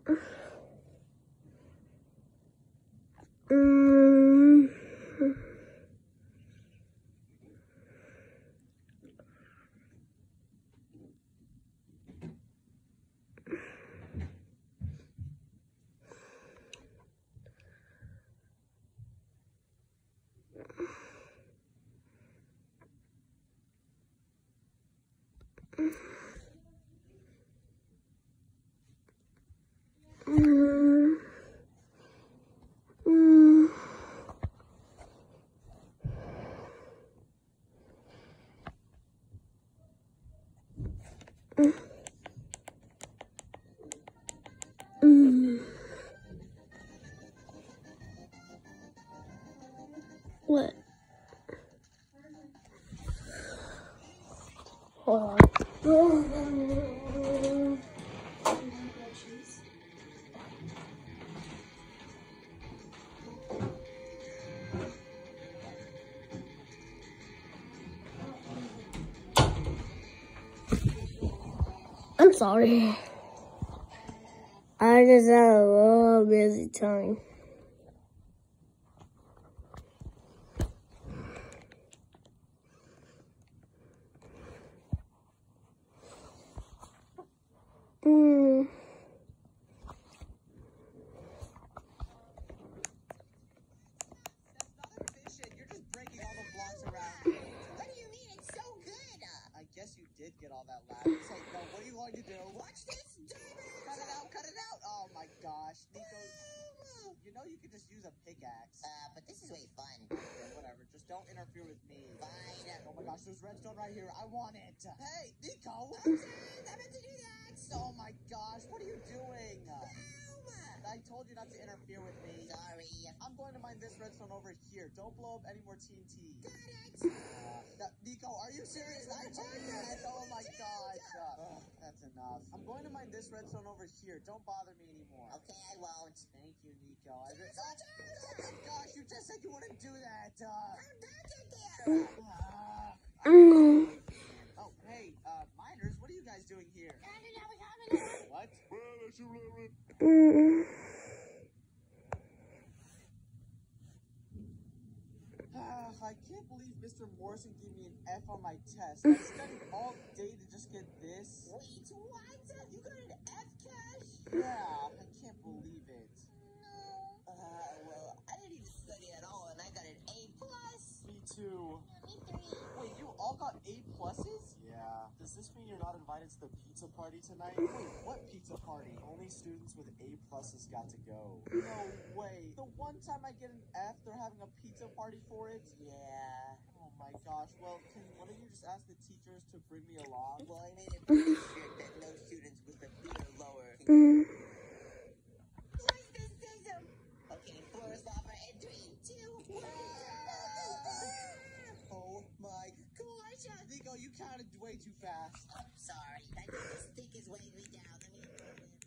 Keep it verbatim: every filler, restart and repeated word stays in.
Mm. Mm. Mm. Mm. What? Hold on. I'm sorry. I just had a little busy time. Mm. I guess you did get all that loud. Say, no, what are you going to do? Watch this! Cut it out, cut it out! Oh my gosh, Nico, you know you could just use a pickaxe. Uh, but this is way fun. Okay, whatever, just don't interfere with me. Fine. Oh my gosh, there's redstone right here. I want it. Hey, Nico! I'm sorry, I meant to do that! Oh my gosh, what are you doing? I told you not to interfere with me. Sorry. I'm going to mine this redstone over here. Don't blow up any more T N T. Got it! Uh, that, Nico, are you serious? I told you that. Oh my gosh. Uh, that's enough. I'm going to mine this redstone over here. Don't bother me anymore. Okay, I won't. Thank you, Nico. I re- oh, oh my gosh, you just said you wouldn't do that. Uh, I'm back in there! uh, Mm. oh, hey, uh, miners, what are you guys doing here? What? Mm. Ah, I can't believe Mister Morrison gave me an F on my test. I studied all day to just get this. Wait, what? You got an F, Cash? Yeah, I can't believe it. No. Uh, well, I didn't even study at all, and I got an A plus. Me too. Me three. Wait, you all got A pluses? Yeah. Does this mean you're not invited to the pizza party tonight? Wait, what pizza party? Only students with A pluses got to go. No way. The one time I get an F, they're having a pizza party for it? Yeah. Oh my gosh. Well, can one of you just ask the teachers to bring me along? Well, I made it pretty strict that no students with a B or lower. Mm. Where's the system? Okay, floor stopper in three, two, one. Oh my gosh. Nico, you counted way too fast. I'm sorry. I think the stick is weighing me down. Let me go in.